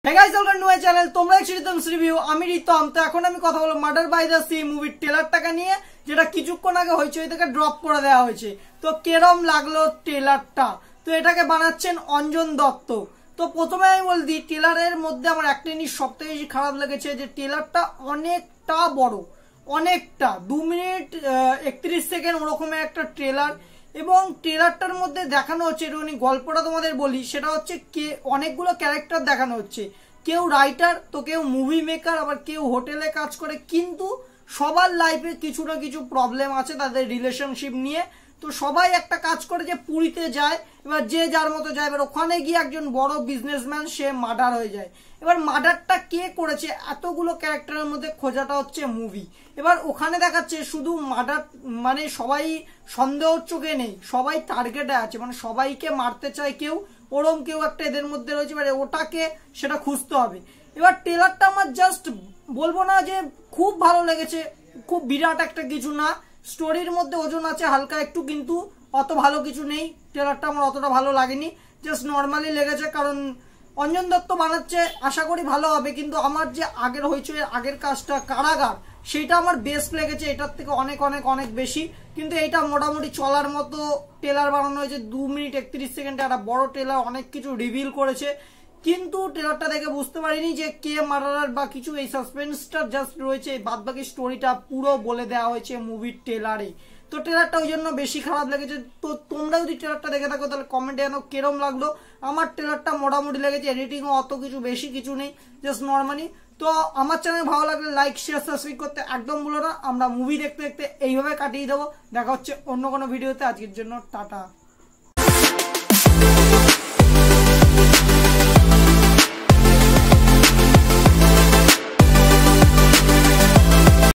Hey guys, welcome to my channel. তোমরা দেখছো রিতমস review. আমি রিতম। তো এখন আমি কথা বলবো মার্ডার বাই দ্য সি মুভির ট্রেলারটাকে নিয়ে, যেটা কিছুক্ষণ আগে হইচই থেকে ড্রপ করে দেওয়া হয়েছে। তো কেরম লাগলো ট্রেলারটা? তো এটাকে বানাচ্ছেন অঞ্জন দত্ত। তো প্রথমে আমি বলছি, ট্রেলারের মধ্যে আমার একটা জিনিস সবথেকে বেশি খারাপ লেগেছে, যে ট্রেলারটা অনেকটা বড়, অনেকটা 2 মিনিট 31 সেকেন্ড ওরকমের একটা ট্রেলার। এবং ট্রেলারটার মধ্যে দেখানো হচ্ছে, একটুখানি গল্পটা তোমাদের বলি, সেটা হচ্ছে অনেকগুলো ক্যারেক্টার দেখানো হচ্ছে। কেউ রাইটার, তো কেউ মুভি মেকার, আবার কেউ হোটেলে কাজ করে, কিন্তু সবার লাইফে কিছু না কিছু প্রবলেম আছে তাদের রিলেশনশিপ নিয়ে। তো সবাই একটা কাজ করে যে পুরীতে যায়, এবার যে যার মতো যায়, এবার ওখানে গিয়ে একজন বড় বিজনেসম্যান সে মার্ডার হয়ে যায়। এবার মার্ডারটা কে করেছে এতগুলো ক্যারেক্টারের মধ্যে খোঁজাটা হচ্ছে মুভি। এবার ওখানে দেখাচ্ছে শুধু মার্ডার, মানে সবাই সন্দেহ চোখে নেই, সবাই টার্গেটে আছে, মানে সবাইকে মারতে চায় কেউ, ওরম কেউ একটা এদের মধ্যে রয়েছে, এবার ওটাকে সেটা খুঁজতে হবে। এবার ট্রেলারটা আমার জাস্ট বলবো না যে খুব ভালো লেগেছে, খুব বিরাট একটা কিছু না, স্টোরির মধ্যে ওজন আছে হালকা একটু, কিন্তু অত ভালো কিছু নেই। ট্রেলারটা আমার অতটা ভালো লাগেনি, জাস্ট নর্মালি লেগেছে। কারণ অঞ্জন দত্ত বানাচ্ছে, আশা করি ভালো হবে। কিন্তু আমার যে আগের হইচই আগের কাজটা কারাগার, সেটা আমার বেস্ট লেগেছে, এটার থেকে অনেক অনেক অনেক বেশি। কিন্তু এইটা মোটামুটি চলার মতো ট্রেলার বানানো হয়েছে। 2 মিনিট 31 সেকেন্ডে একটা বড় ট্রেলার, অনেক কিছু রিভিল করেছে, কিন্তু ট্রেলারটা দেখে বুঝতে পারিনি যে কে মার্ডারার বা কিছু। এই সাসপেন্সটা জাস্ট রয়েছে, বাদ বাকি স্টোরিটা পুরো বলে দেওয়া হয়েছে মুভির ট্রেলারে। তো ট্রেলারটা ওই জন্য বেশি খারাপ লেগেছে। তো তোমরা যদি ট্রেলারটা দেখে থাকো তাহলে কমেন্টে জানো কেরম লাগলো। আমার ট্রেলারটা মোটামুটি লেগেছে, এডিটিংও অত কিছু বেশি কিছু নেই, জাস্ট নর্মালি। তো আমার চ্যানেল ভালো লাগলে লাইক শেয়ার সাবস্ক্রাইব করতে একদম ভুলো না। আমরা মুভি দেখতে দেখতে এইভাবে কাটিয়ে দেবো। দেখা হচ্ছে অন্য কোনো ভিডিওতে। আজকের জন্য টাটা।